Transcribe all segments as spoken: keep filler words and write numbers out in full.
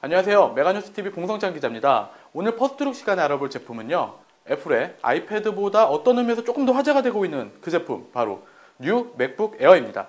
안녕하세요. 메가뉴스티비 공성찬 기자입니다. 오늘 퍼스트룩 시간에 알아볼 제품은요. 애플의 아이패드보다 어떤 의미에서 조금 더 화제가 되고 있는 그 제품, 바로 뉴 맥북 에어입니다.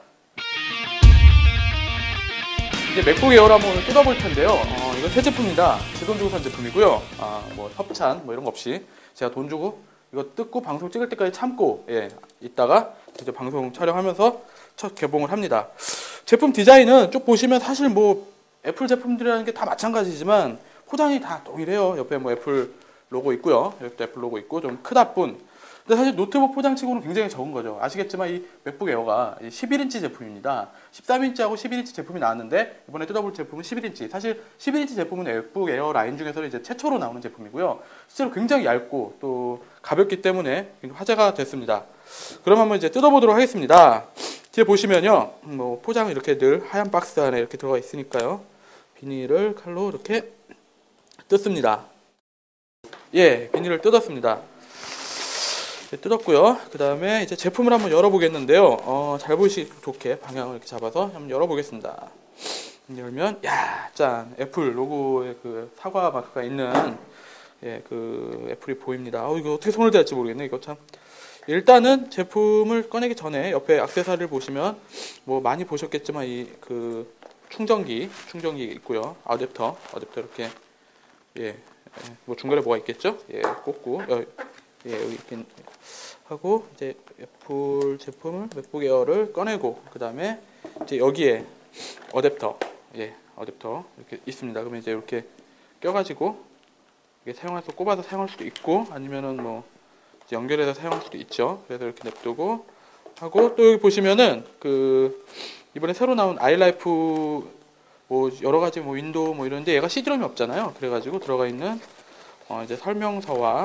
이제 맥북 에어를 한번 오늘 뜯어볼 텐데요. 어, 이건 새 제품입니다. 제 돈 주고 산 제품이고요. 아, 뭐 협찬 뭐 이런 거 없이 제가 돈 주고 이거 뜯고 방송 찍을 때까지 참고 예, 이따가 이제 방송 촬영하면서 첫 개봉을 합니다. 제품 디자인은 쭉 보시면 사실 뭐 애플 제품들이라는 게 다 마찬가지지만 포장이 다 동일해요. 옆에 뭐 애플 로고 있고요. 옆에 애플 로고 있고 좀 크다 뿐. 근데 사실 노트북 포장치고는 굉장히 적은 거죠. 아시겠지만 이 맥북 에어가 십일 인치 제품입니다. 십삼 인치하고 십일 인치 제품이 나왔는데 이번에 뜯어볼 제품은 십일 인치. 사실 십일 인치 제품은 맥북 에어 라인 중에서는 이제 최초로 나오는 제품이고요. 실제로 굉장히 얇고 또 가볍기 때문에 화제가 됐습니다. 그럼 한번 이제 뜯어보도록 하겠습니다. 뒤에 보시면요, 뭐 포장은 이렇게 늘 하얀 박스 안에 이렇게 들어가 있으니까요. 비닐을 칼로 이렇게 뜯습니다. 예, 비닐을 뜯었습니다. 네, 뜯었고요. 그 다음에 이제 제품을 한번 열어보겠는데요. 어, 잘 보이시기 좋게 방향을 이렇게 잡아서 한번 열어보겠습니다. 열면, 야, 짠! 애플 로고의 그 사과 마크가 있는 예, 그 애플이 보입니다. 어, 이거 어떻게 손을 대야 할지 모르겠네. 이거 참. 일단은 제품을 꺼내기 전에 옆에 액세서리를 보시면 뭐 많이 보셨겠지만 이 그 충전기, 충전기 있고요. 어댑터, 어댑터 이렇게 예, 뭐 중간에 뭐가 있겠죠? 예, 꽂고 어, 예, 여기 이렇게 하고 이제 애플 제품을 맥북 에어를 꺼내고 그 다음에 이제 여기에 어댑터, 예, 어댑터 이렇게 있습니다. 그러면 이제 이렇게 껴가지고 이게 사용해서 꼽아서 사용할 수도 있고 아니면은 뭐 연결해서 사용할 수도 있죠. 그래서 이렇게 냅두고 하고 또 여기 보시면은 그 이번에 새로 나온 아이라이프 뭐 여러 가지 뭐 윈도우 뭐 이런데 얘가 씨디롬이 없잖아요. 그래가지고 들어가 있는 어 이제 설명서와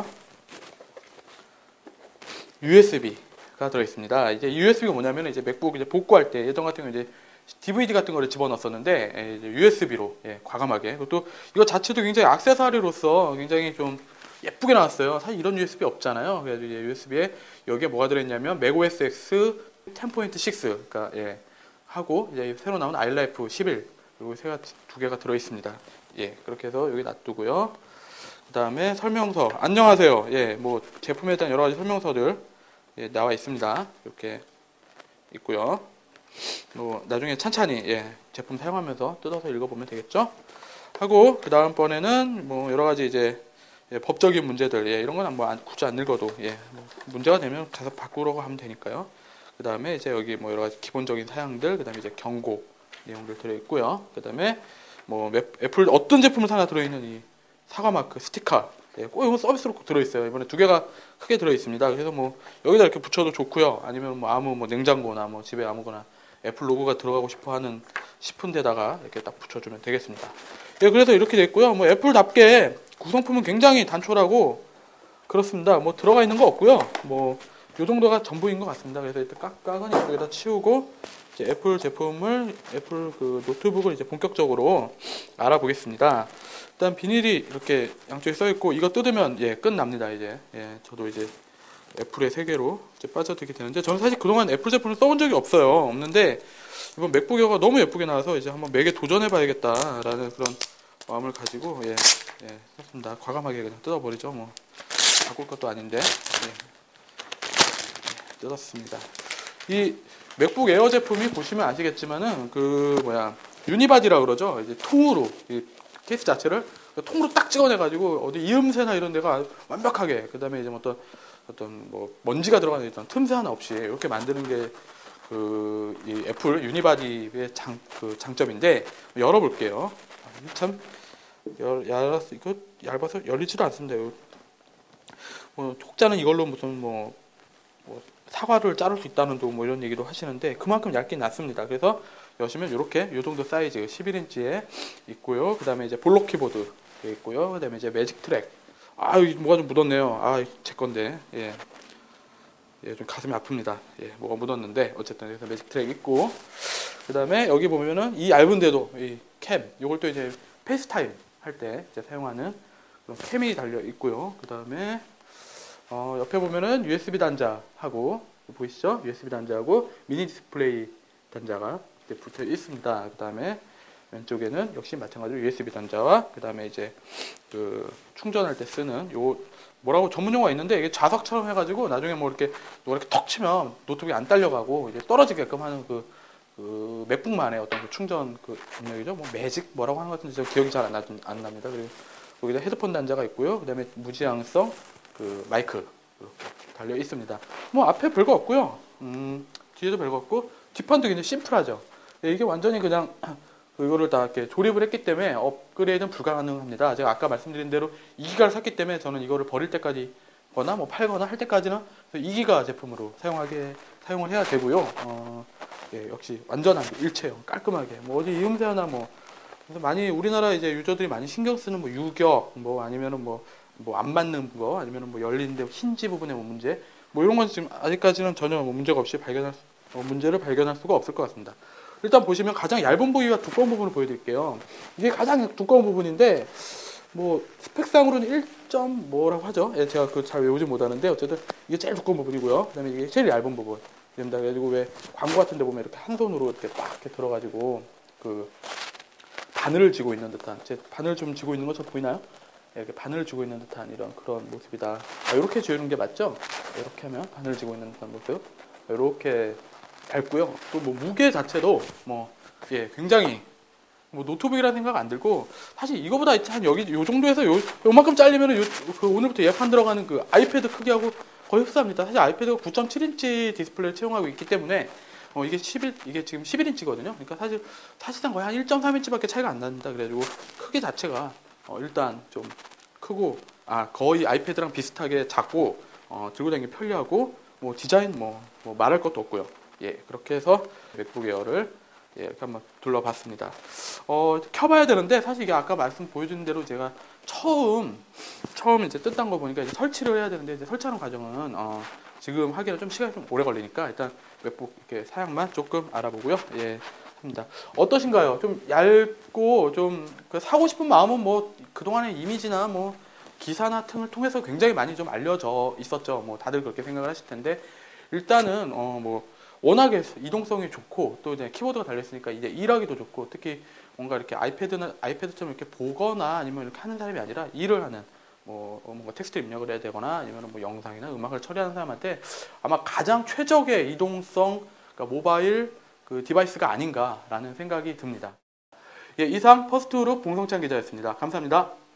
유에스비가 들어 있습니다. 이제 유에스비가 뭐냐면 이제 맥북 이제 복구할 때 예전 같은 경우 이제 디브이디 같은 거를 집어넣었었는데 이제 유에스비로 예, 과감하게 그것도 이거 자체도 굉장히 액세서리로서 굉장히 좀 예쁘게 나왔어요. 사실 이런 유에스비 없잖아요. 그래서 이제 유에스비에 여기에 뭐가 들어있냐면 맥오에스 엑스 십 포인트 육 그러니까 예 하고 이제 새로 나온 아이라이프 십일 그리고 세가 두 개가 들어 있습니다. 예 그렇게 해서 여기 놔두고요. 그 다음에 설명서 안녕하세요. 예 뭐 제품에 대한 여러 가지 설명서들 예, 나와 있습니다. 이렇게 있고요. 뭐 나중에 찬찬히 예 제품 사용하면서 뜯어서 읽어보면 되겠죠. 하고 그 다음 번에는 뭐 여러 가지 이제 예, 법적인 문제들 예, 이런 건 뭐 굳이 안 읽어도 예, 뭐 문제가 되면 가서 바꾸라고 하면 되니까요. 그 다음에 이제 여기 뭐 여러 가지 기본적인 사양들, 그 다음에 이제 경고 내용들 들어 있고요. 그 다음에 뭐 애플 어떤 제품을 사나 들어 있는 이 사과 마크 스티커, 예, 꼭 이건 서비스로 꼭 들어 있어요. 이번에 두 개가 크게 들어 있습니다. 그래서 뭐 여기다 이렇게 붙여도 좋고요. 아니면 뭐 아무 뭐 냉장고나 뭐 집에 아무거나 애플 로고가 들어가고 싶어하는 싶은 데다가 이렇게 딱 붙여주면 되겠습니다. 예, 그래서 이렇게 됐고요. 뭐 애플답게 구성품은 굉장히 단촐하고 그렇습니다. 뭐 들어가 있는 거 없고요. 뭐 요 정도가 전부인 것 같습니다. 그래서 일단 깍깍은 이쪽에다 치우고 이제 애플 제품을 애플 그 노트북을 이제 본격적으로 알아보겠습니다. 일단 비닐이 이렇게 양쪽에 써 있고 이거 뜯으면 예 끝납니다. 이제 예 저도 이제 애플의 세계로 이제 빠져들게 되는데 저는 사실 그동안 애플 제품을 써본 적이 없어요. 없는데 이번 맥북 에어가 너무 예쁘게 나와서 이제 한번 맥에 도전해봐야겠다라는 그런 마음을 가지고 예, 예 썼습니다. 과감하게 그냥 뜯어버리죠. 뭐 바꿀 것도 아닌데 예, 예, 뜯었습니다. 이 맥북 에어 제품이 보시면 아시겠지만은 그 뭐야 유니바디라 그러죠. 이제 통으로 이 케이스 자체를 통으로 딱 찍어내가지고 어디 이음새나 이런 데가 완벽하게 그 다음에 이제 어떤 어떤 뭐 먼지가 들어가는 어떤 틈새 하나 없이 이렇게 만드는 게 그 이 애플 유니바디의 장 그 장점인데 열어볼게요. 참 열, 얇았, 이거 얇아서 열리지도 않습니다. 이거. 뭐, 혹자는 이걸로 무슨 뭐, 뭐, 사과를 자를 수 있다는 둥 뭐 이런 얘기도 하시는데 그만큼 얇긴 얇습니다. 그래서 여시면 이렇게 요 정도 사이즈 십일 인치에 있고요. 그 다음에 이제 볼록 키보드 있고요. 그 다음에 이제 매직 트랙. 아, 뭐가 좀 묻었네요. 아, 제 건데. 예. 예, 좀 가슴이 아픕니다. 예, 뭐가 묻었는데 어쨌든 그래서 매직 트랙 있고 그 다음에 여기 보면은 이 얇은데도 이 캠, 요걸 또 이제 페이스타임 할 때 이제 사용하는 그런 캠이 달려 있고요. 그 다음에 어, 옆에 보면은 유에스비 단자하고 보이시죠? 유에스비 단자하고 미니 디스플레이 단자가 이제 붙어 있습니다. 그 다음에 왼쪽에는 역시 마찬가지로 유에스비 단자와 그 다음에 이제 그 충전할 때 쓰는 요 뭐라고 전문 용어가 있는데 이게 자석처럼 해가지고 나중에 뭐 이렇게 뭐 이렇게 턱 치면 노트북이 안 딸려가고 이제 떨어지게끔 하는 그, 그 맥북만의 어떤 그 충전 그 능력이죠. 뭐 매직 뭐라고 하는 것 같은데 저 기억이 잘 안 안 납니다. 그리고 여기다 헤드폰 단자가 있고요. 그 다음에 무지향성 그 마이크 이렇게 달려 있습니다. 뭐 앞에 별거 없고요. 음, 뒤에도 별거 없고 뒷판도 굉장히 심플하죠. 이게 완전히 그냥 이거를 다 이렇게 조립을 했기 때문에 업그레이드는 불가능합니다. 제가 아까 말씀드린 대로 이 기가를 샀기 때문에 저는 이거를 버릴 때까지 거나 뭐 팔거나 할 때까지는 이 기가 제품으로 사용하게 사용을 해야 되고요. 어, 예, 역시 완전하게 일체형 깔끔하게 뭐 어디 이음새 하나 뭐 그래서 많이 우리나라 이제 유저들이 많이 신경 쓰는 뭐 유격 뭐 아니면은 뭐 뭐 안 맞는 거 아니면은 뭐 열리는데 힌지 부분에 뭐 문제 뭐 이런 건 지금 아직까지는 전혀 뭐 문제가 없이 발견할 수, 어, 문제를 발견할 수가 없을 것 같습니다. 일단 보시면 가장 얇은 부위와 두꺼운 부분을 보여드릴게요. 이게 가장 두꺼운 부분인데 뭐 스펙상으로는 일 점 뭐라고 하죠? 예, 제가 그 잘 외우지 못하는데 어쨌든 이게 제일 두꺼운 부분이고요. 그다음에 이게 제일 얇은 부분. 됩니다. 그래가지고 왜 광고 같은데 보면 이렇게 한 손으로 이렇게 딱 이렇게 들어가지고 그 바늘을 쥐고 있는 듯한 제 바늘 좀 쥐고 있는 것처럼 보이나요? 예, 이렇게 바늘을 쥐고 있는 듯한 이런 그런 모습이다. 아, 이렇게 쥐는 게 맞죠? 이렇게 하면 바늘을 쥐고 있는 듯한 모습. 이렇게 얇고요. 또 뭐 무게 자체도 뭐 예, 굉장히 뭐 노트북이라는 생각 안 들고 사실 이거보다 한 여기 요 정도에서 요 요만큼 잘리면은 요, 그 오늘부터 예판 들어가는 그 아이패드 크기하고 거의 흡사합니다. 사실 아이패드가 구 점 칠 인치 디스플레이를 채용하고 있기 때문에 어 이게 십일 이게 지금 십일 인치거든요. 그러니까 사실 사실상 거의 한 일 점 삼 인치밖에 차이가 안 납니다. 그래가지고 크기 자체가 어 일단 좀 크고 아 거의 아이패드랑 비슷하게 작고 어 들고 다니기 편리하고 뭐 디자인 뭐, 뭐 말할 것도 없고요. 예, 그렇게 해서 맥북 에어를 예, 이렇게 한번 둘러봤습니다. 어, 켜봐야 되는데 사실 이게 아까 말씀 보여준 대로 제가 처음 처음 이제 뜯은 거 보니까 이제 설치를 해야 되는데 이제 설치하는 과정은 어, 지금 하기에는 좀 시간이 좀 오래 걸리니까 일단 맥북 이렇게 사양만 조금 알아보고요. 예, 합니다. 어떠신가요? 좀 얇고 좀 그 사고 싶은 마음은 뭐 그동안의 이미지나 뭐 기사나 등을 통해서 굉장히 많이 좀 알려져 있었죠. 뭐 다들 그렇게 생각을 하실 텐데 일단은 어 뭐 워낙에 이동성이 좋고 또 이제 키보드가 달려 있으니까 이제 일하기도 좋고 특히 뭔가 이렇게 아이패드나 아이패드처럼 이렇게 보거나 아니면 이렇게 하는 사람이 아니라 일을 하는 뭐 뭔가 텍스트 입력을 해야 되거나 아니면 뭐 영상이나 음악을 처리하는 사람한테 아마 가장 최적의 이동성 그러니까 모바일 그 디바이스가 아닌가라는 생각이 듭니다. 예, 이상 퍼스트그룹 봉성찬 기자였습니다. 감사합니다.